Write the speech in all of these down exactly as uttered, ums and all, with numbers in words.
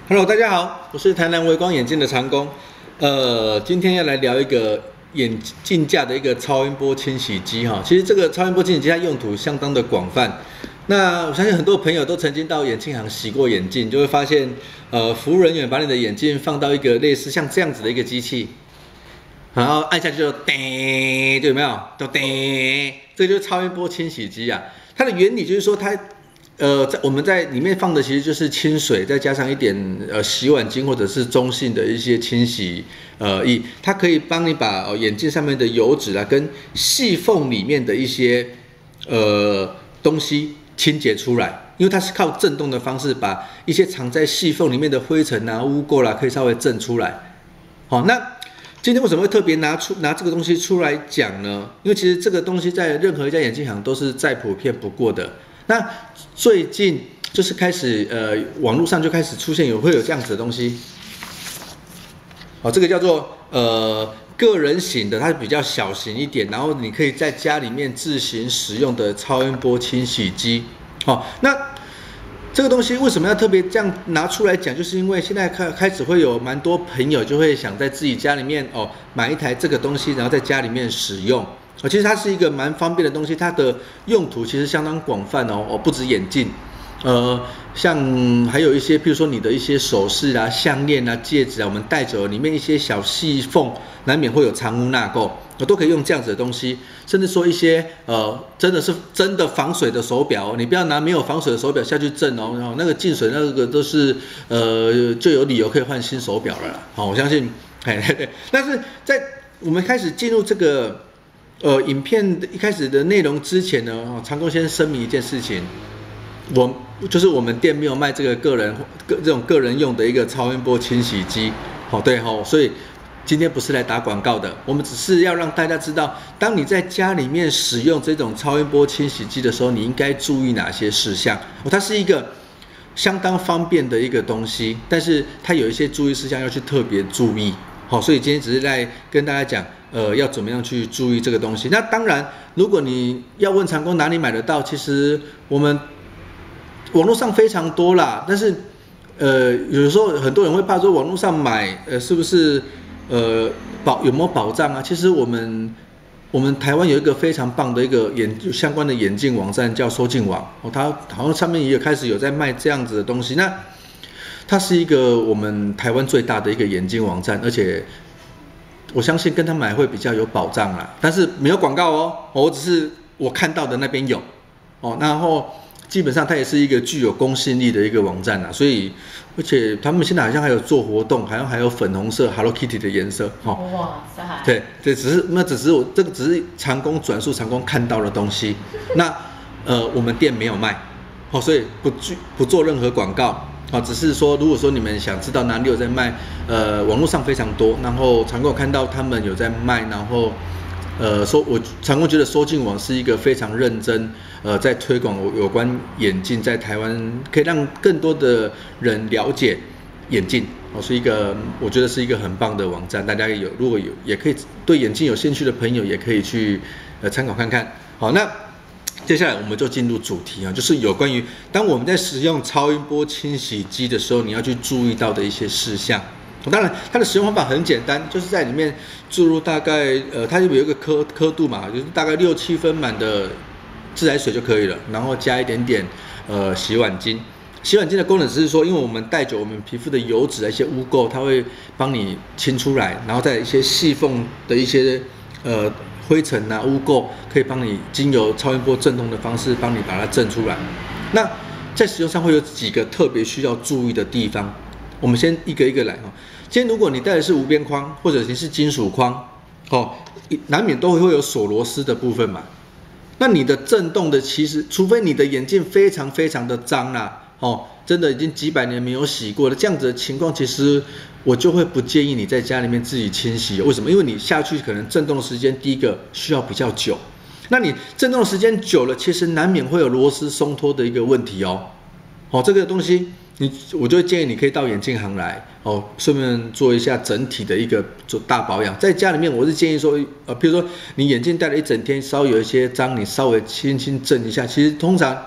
Hello， 大家好，我是台南微光眼镜的长工。呃，今天要来聊一个眼镜架的一个超音波清洗机哈。其实这个超音波清洗机它用途相当的广泛。那我相信很多朋友都曾经到眼镜行洗过眼镜，就会发现，呃，服务人员把你的眼镜放到一个类似像这样子的一个机器，然后按下去就叮，就有没有？就叮，这就是超音波清洗机啊。它的原理就是说它。呃，在我们在里面放的其实就是清水，再加上一点呃洗碗精或者是中性的一些清洗呃液，它可以帮你把、呃、眼镜上面的油脂啊跟细缝里面的一些呃东西清洁出来，因为它是靠震动的方式把一些藏在细缝里面的灰尘啊、污垢啦、啊、可以稍微震出来。好，那今天为什么会特别拿出拿这个东西出来讲呢？因为其实这个东西在任何一家眼镜行都是再普遍不过的。那最近就是开始，呃，网络上就开始出现有会有这样子的东西，哦，这个叫做呃个人型的，它比较小型一点，然后你可以在家里面自行使用的超音波清洗机，哦，那这个东西为什么要特别这样拿出来讲？就是因为现在开开始会有蛮多朋友就会想在自己家里面哦买一台这个东西，然后在家里面使用。哦，其实它是一个蛮方便的东西，它的用途其实相当广泛哦，哦，不止眼镜，呃，像还有一些，譬如说你的一些首饰啊、项链啊、戒指啊，我们戴着里面一些小细缝，难免会有藏污纳垢，我都可以用这样子的东西，甚至说一些呃，真的是真的防水的手表，你不要拿没有防水的手表下去震哦，然后那个进水那个都是呃就有理由可以换新手表了啦。好，我相信，嘿嘿嘿，但是在我们开始进入这个。呃，影片一开始的内容之前呢，长工先声明一件事情，我就是我们店没有卖这个个人个这种个人用的一个超音波清洗机，好、哦、对哈、哦，所以今天不是来打广告的，我们只是要让大家知道，当你在家里面使用这种超音波清洗机的时候，你应该注意哪些事项。哦，它是一个相当方便的一个东西，但是它有一些注意事项要去特别注意。好，所以今天只是在跟大家讲，呃，要怎么样去注意这个东西。那当然，如果你要问长工哪里买得到，其实我们网络上非常多啦。但是，呃，有的时候很多人会怕说网络上买，呃，是不是呃保有没有保障啊？其实我们我们台湾有一个非常棒的一个眼相关的眼镜网站叫收镜网，哦，它好像上面也有开始有在卖这样子的东西。那它是一个我们台湾最大的一个眼镜网站，而且我相信跟他买会比较有保障啦。但是没有广告哦，我只是我看到的那边有哦。然后基本上它也是一个具有公信力的一个网站啦，所以而且他们现在好像还有做活动，好像还有粉红色 Hello Kitty 的颜色哦。 哇塞！ 对对，只是那只是我这个只是长工转述长工看到的东西，那呃我们店没有卖哦，所以不不做任何广告。好，只是说，如果说你们想知道哪里有在卖，呃，网络上非常多，然后常工看到他们有在卖，然后，呃，说我常工觉得收镜网是一个非常认真，呃，在推广有关眼镜在台湾，可以让更多的人了解眼镜，哦，是一个我觉得是一个很棒的网站，大家有如果有也可以对眼镜有兴趣的朋友也可以去呃参考看看。好，那。接下来我们就进入主题啊，就是有关于当我们在使用超音波清洗机的时候，你要去注意到的一些事项。当然，它的使用方法很简单，就是在里面注入大概呃，它有一个刻刻度嘛，就是大概六七分满的自来水就可以了，然后加一点点呃洗碗精。洗碗精的功能只是说，因为我们带久我们皮肤的油脂的一些污垢，它会帮你清出来，然后在一些细缝的一些呃。灰尘啊、污垢可以帮你经由超音波震动的方式帮你把它震出来。那在使用上会有几个特别需要注意的地方，我们先一个一个来哈。今天如果你戴的是无边框，或者你是金属框，哦，难免都会有锁螺丝的部分嘛。那你的震动的其实，除非你的眼镜非常非常的脏啦，哦，真的已经几百年没有洗过了，这样子的情况，其实我就会不建议你在家里面自己清洗。为什么？因为你下去可能震动的时间，第一个需要比较久，那你震动的时间久了，其实难免会有螺丝松脱的一个问题哦。好，这个东西你我就会建议你可以到眼镜行来，哦，顺便做一下整体的一个做大保养。在家里面，我是建议说，呃，比如说你眼镜戴了一整天，稍微有一些脏，你稍微轻轻震一下，其实通常。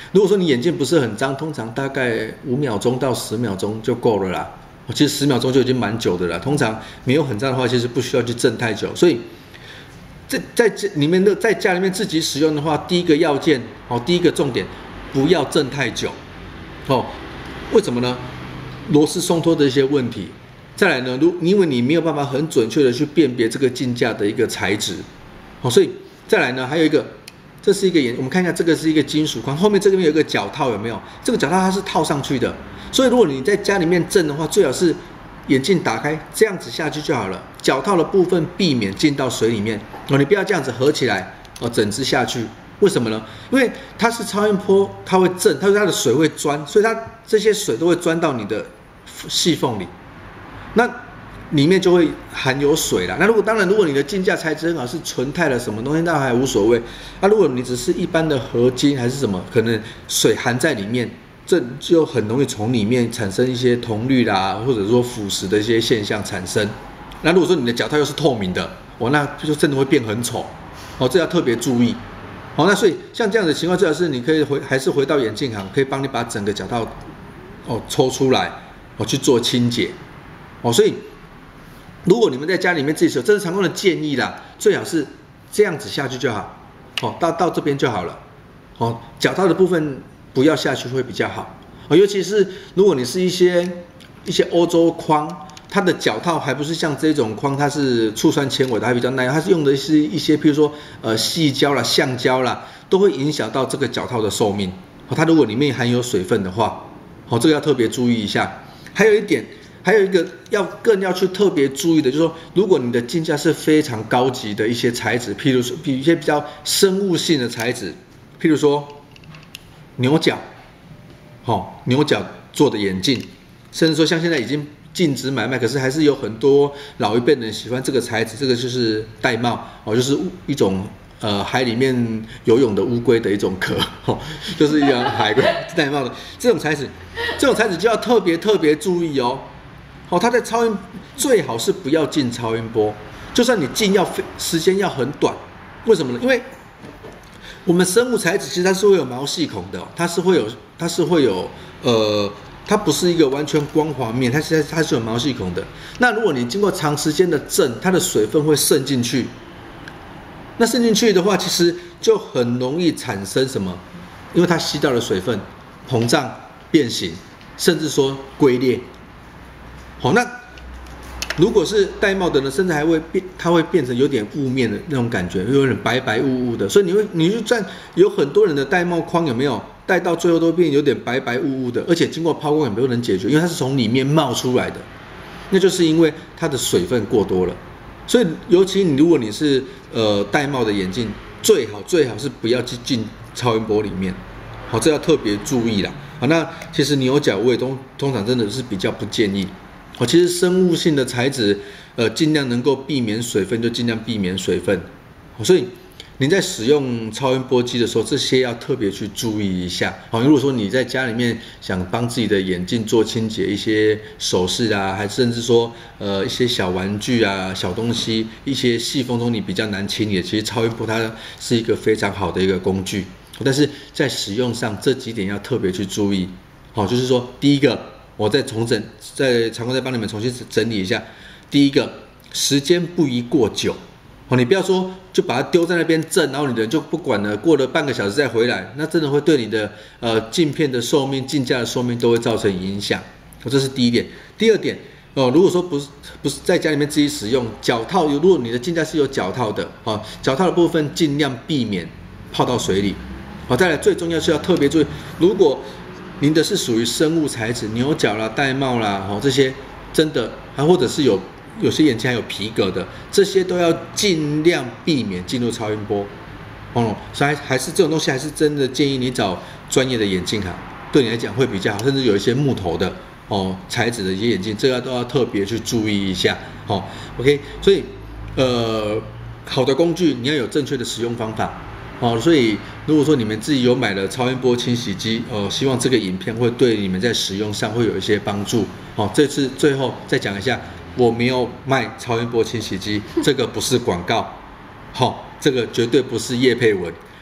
如果说你眼镜不是很脏，通常大概五秒钟到十秒钟就够了啦。其实十秒钟就已经蛮久的了。通常没有很脏的话，其实不需要去震太久。所以，在在这里面的在家里面自己使用的话，第一个要件哦，第一个重点，不要震太久哦。为什么呢？螺丝松脱的一些问题。再来呢，如因为你没有办法很准确的去辨别这个镜架的一个材质，哦，所以再来呢，还有一个。这是一个眼，我们看一下，这个是一个金属框，后面这边有一个脚套，有没有？这个脚套它是套上去的，所以如果你在家里面震的话，最好是眼镜打开这样子下去就好了，脚套的部分避免进到水里面哦，你不要这样子合起来哦，整只下去。为什么呢？因为它是超音波，它会震，它说它的水会钻，所以它这些水都会钻到你的细缝里，那里面就会含有水啦。那如果当然，如果你的镜架材质很好，是纯钛的什么东西，那还无所谓。那、啊、如果你只是一般的合金还是什么，可能水含在里面，这就很容易从里面产生一些铜绿啦，或者说腐蚀的一些现象产生。那如果说你的脚套又是透明的，哦，那就真的会变很丑，哦，这要特别注意。好、哦，那所以像这样的情况，最好是你可以回还是回到眼镜行，可以帮你把整个脚套哦抽出来，哦去做清洁，哦，所以。如果你们在家里面自己使用，这是常用的建议啦，最好是这样子下去就好，哦，到到这边就好了，哦，脚套的部分不要下去会比较好，哦，尤其是如果你是一些一些欧洲框，它的脚套还不是像这种框，它是醋酸纤维的，还比较耐用，它是用的是一些，譬如说呃细胶啦、橡胶啦，都会影响到这个脚套的寿命，哦，它如果里面含有水分的话，哦，这个要特别注意一下。还有一点。还有一个要更要去特别注意的，就是说，如果你的镜架是非常高级的一些材质，譬如说，比一些比较生物性的材质，譬如说牛角，哦，牛角做的眼镜，甚至说像现在已经禁止买卖，可是还是有很多老一辈人喜欢这个材质，这个就是玳瑁，哦，就是一种呃海里面游泳的乌龟的一种壳，哦，就是一样海龟玳瑁的这种材质，这种材质就要特别特别注意哦。哦，它在超音最好是不要进超音波，就算你进要时间要很短，为什么呢？因为我们生物材质其实它是会有毛细孔的，它是会有它是会有呃，它不是一个完全光滑面，它是它是有毛细孔的。那如果你经过长时间的震，它的水分会渗进去，那渗进去的话，其实就很容易产生什么？因为它吸到了水分，膨胀、变形，甚至说龟裂。好，那如果是玳瑁的呢，甚至还会变，它会变成有点雾面的那种感觉，有点白白雾雾的。所以你会，你就算有很多人的玳瑁框有没有戴到最后都变有点白白雾雾的，而且经过抛光也没有能解决，因为它是从里面冒出来的，那就是因为它的水分过多了。所以尤其你如果你是呃玳瑁的眼镜，最好最好是不要去进超音波里面，好，这要特别注意啦。好，那其实牛角我也通通常真的是比较不建议。哦，其实生物性的材质，呃，尽量能够避免水分，就尽量避免水分。哦，所以你在使用超音波机的时候，这些要特别去注意一下。好，如果说你在家里面想帮自己的眼镜做清洁，一些首饰啊，还甚至说呃一些小玩具啊、小东西，一些细缝中你比较难清理，其实超音波它是一个非常好的一个工具。但是在使用上这几点要特别去注意。好，就是说第一个。我再重整，在常工再帮你们重新整理一下。第一个，时间不宜过久，哦，你不要说就把它丢在那边震，然后你的人就不管了，过了半个小时再回来，那真的会对你的呃镜片的寿命、镜架的寿命都会造成影响。哦，这是第一点。第二点，哦，如果说不是不是在家里面自己使用脚套，如果你的镜架是有脚套的，哦，脚套的部分尽量避免泡到水里。好，再来最重要是要特别注意，如果您的是属于生物材质，牛角啦、玳瑁啦，哦，这些真的，还或者是有有些眼镜还有皮革的，这些都要尽量避免进入超音波。哦，所以还是这种东西，还是真的建议你找专业的眼镜行，对你来讲会比较好。甚至有一些木头的哦材质的一些眼镜，这个都要特别去注意一下。哦 ，OK， 所以呃，好的工具你要有正确的使用方法。哦，所以如果说你们自己有买了超音波清洗机，呃，希望这个影片会对你们在使用上会有一些帮助。哦，这次最后再讲一下，我没有卖超音波清洗机，这个不是广告，好，哦，这个绝对不是业配文。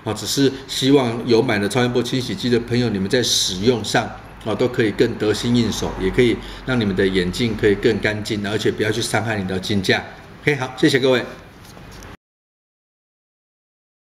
好，只是希望有买了超音波清洗机的朋友，你们在使用上哦都可以更得心应手，也可以让你们的眼镜可以更干净，而且不要去伤害你的镜架。OK， 好，谢谢各位。